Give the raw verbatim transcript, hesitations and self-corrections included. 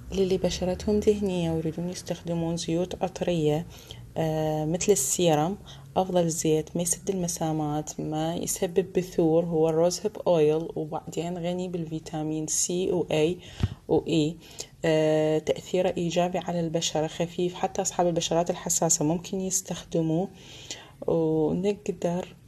للي بشرتهم دهنية ويريدون يستخدمون زيوت عطرية آه مثل السيرم، أفضل زيت ما يسد المسامات ما يسبب بثور هو الروز هيب أويل، وبعدين غني بالفيتامين سي و A و E. آه تأثيره إيجابي على البشرة، خفيف، حتى أصحاب البشرات الحساسة ممكن يستخدموه. ونقدر